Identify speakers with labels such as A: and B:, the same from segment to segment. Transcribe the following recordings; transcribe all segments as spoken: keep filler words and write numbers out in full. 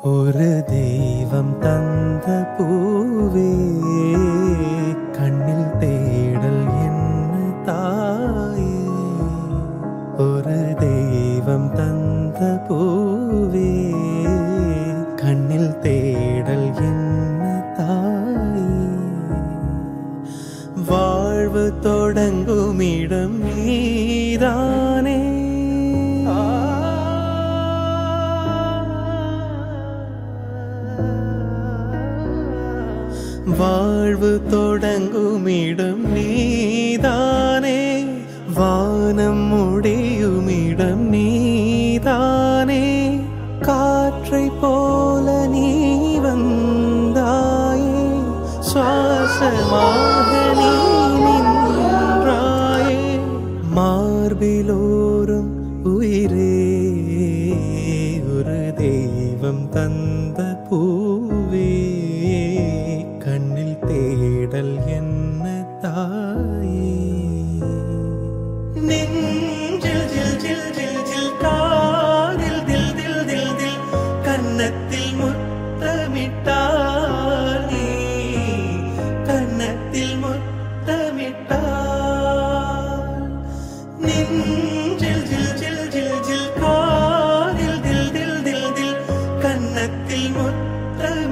A: ஒரு தெய்வம் தந்த பூவே கண்ணில் தேடல் என்ன தாயே. ஒரு தெய்வம் தந்த பூவே கண்ணில் தேடல் என்ன தாயே. வாழ்வு தொடங்கும் இடம் நீதானே. வாழ்வு தொடங்கும் இடம் நீதானே. வானம் முடியும் இடம் நீதானே. காற்றை போல நீ வந்தாயே. சுவாசமாக நீ நின்றாயே. மார்பிலோரும் உயிரே ஒரு தெய்வம் தந்த பூவே கண்ணில் தேடல் என்ன தாயே. நெஞ்சில் ஜில் ஜில் ஜில் ஜில் காதில் தில் தில் தில் தில் கன்னத்தில் முத்தமிட்டார் நீ. கன்னத்தில் முத்தமிட்டார். நெஞ்சில் ஜில் ஜில் ஜில் ஜில் காதில் தில் தில் தில் தில் கன்னத்தில்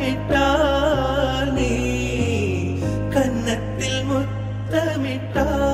A: முத்தமிட்டார் நீ. கன்னத்தில் முத்தமிட்டார்.